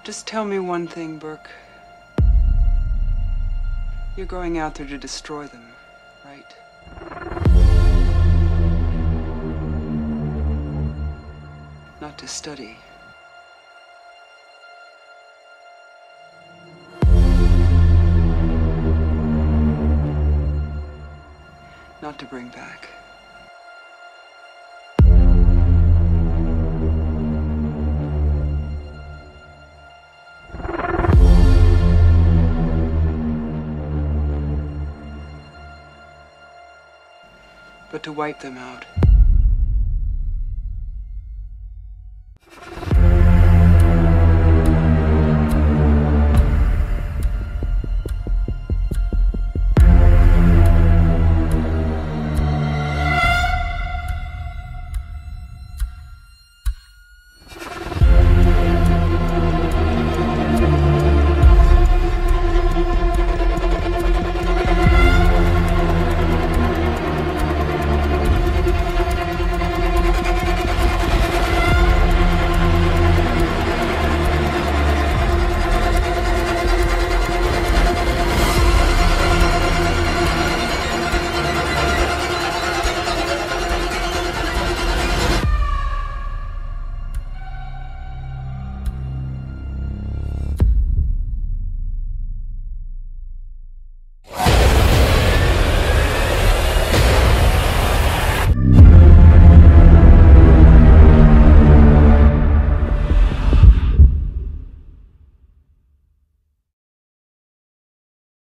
Just tell me one thing, Burke. You're going out there to destroy them, right? Not to study. Not to bring back. But to wipe them out.